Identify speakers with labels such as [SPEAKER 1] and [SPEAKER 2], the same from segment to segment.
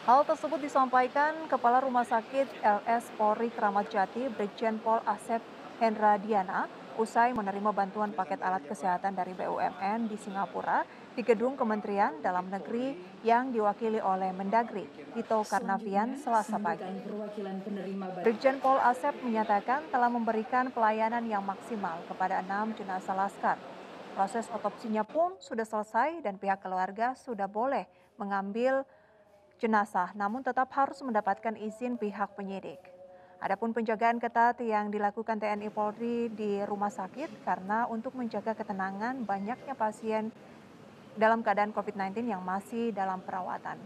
[SPEAKER 1] Hal tersebut disampaikan Kepala Rumah Sakit LS Polri Kramat Jati, Brigjen Pol Asep Hendradiana, usai menerima bantuan paket alat kesehatan dari BUMN di Singapura di gedung Kementerian Dalam Negeri yang diwakili oleh Mendagri, Tito Karnavian, Selasa pagi. Brigjen Pol Asep menyatakan telah memberikan pelayanan yang maksimal kepada 6 jenazah laskar. Proses otopsinya pun sudah selesai dan pihak keluarga sudah boleh mengambil jenazah, namun tetap harus mendapatkan izin pihak penyidik. Adapun penjagaan ketat yang dilakukan TNI Polri di rumah sakit karena untuk menjaga ketenangan banyaknya pasien dalam keadaan COVID-19 yang masih dalam perawatan.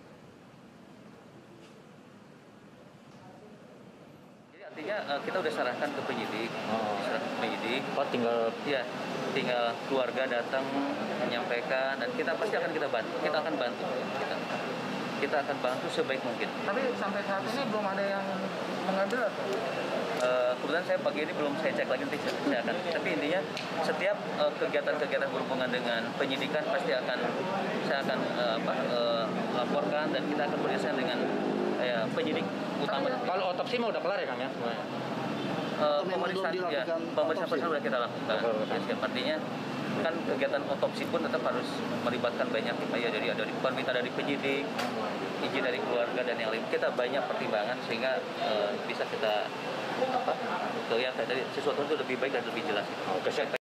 [SPEAKER 2] Jadi artinya kita udah serahkan ke penyidik, diserahkan ke penyidik.
[SPEAKER 3] Oh, tinggal
[SPEAKER 2] Ya, tinggal keluarga datang menyampaikan dan kita pasti akan kita bantu. Kita akan bantu. Kita akan bantu sebaik mungkin.
[SPEAKER 4] Tapi sampai saat ini belum ada yang mengambil atau?
[SPEAKER 2] Kebetulan saya pagi ini belum saya cek lagi, nanti saya akan. Tapi intinya setiap kegiatan-kegiatan berhubungan dengan penyidikan pasti saya akan laporkan dan kita akan bekerjasama dengan penyidik utama.
[SPEAKER 3] kalau otopsi mah udah kelar ya Kang ya?
[SPEAKER 2] Pemeriksaan sudah kita lakukan. Ya, siap. Artinya kan kegiatan otopsi pun tetap harus melibatkan banyak ya, jadi ada permintaan dari penyidik, izin dari keluarga dan yang lain. Kita banyak pertimbangan sehingga bisa kita ya tadi sesuatu itu lebih baik dan lebih jelas.
[SPEAKER 3] Oke,